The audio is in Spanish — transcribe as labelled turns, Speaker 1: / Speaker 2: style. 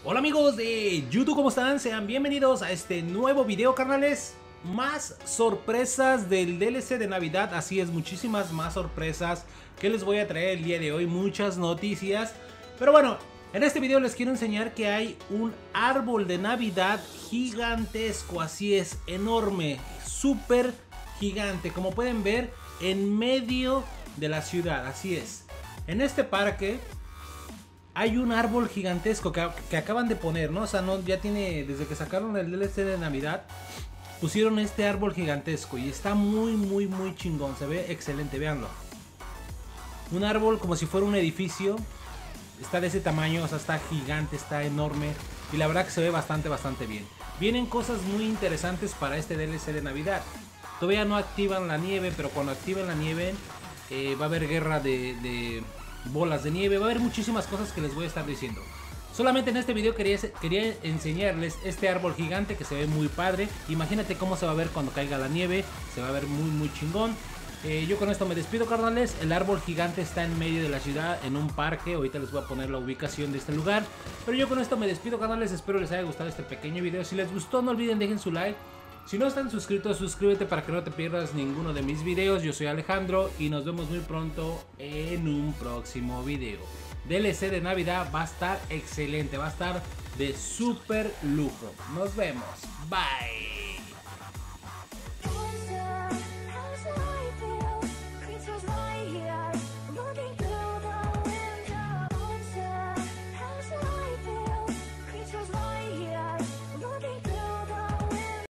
Speaker 1: Hola amigos de YouTube, ¿cómo están? Sean bienvenidos a este nuevo video, carnales. Más sorpresas del DLC de Navidad, así es, muchísimas más sorpresas que les voy a traer el día de hoy, muchas noticias. Pero bueno, en este video les quiero enseñar que hay un árbol de Navidad gigantesco, así es, enorme, súper gigante, como pueden ver, en medio de la ciudad, así es. En este parque hay un árbol gigantesco que acaban de poner, ¿no? O sea, no, ya tiene, desde que sacaron el DLC de Navidad, pusieron este árbol gigantesco y está muy chingón, se ve excelente, véanlo. Un árbol como si fuera un edificio, está de ese tamaño, o sea, está gigante, está enorme y la verdad que se ve bastante bien. Vienen cosas muy interesantes para este DLC de Navidad. Todavía no activan la nieve, pero cuando activen la nieve va a haber guerra de bolas de nieve, va a haber muchísimas cosas que les voy a estar diciendo. Solamente en este video quería enseñarles este árbol gigante que se ve muy padre. Imagínate cómo se va a ver cuando caiga la nieve, se va a ver muy chingón. Yo con esto me despido, carnales. El árbol gigante está en medio de la ciudad, en un parque. Ahorita les voy a poner la ubicación de este lugar. Pero yo con esto me despido, carnales. Espero les haya gustado este pequeño video. Si les gustó, no olviden, dejen su like. Si no están suscritos, suscríbete para que no te pierdas ninguno de mis videos. Yo soy Alejandro y nos vemos muy pronto en un próximo video. DLC de Navidad va a estar excelente, va a estar de súper lujo. Nos vemos, bye.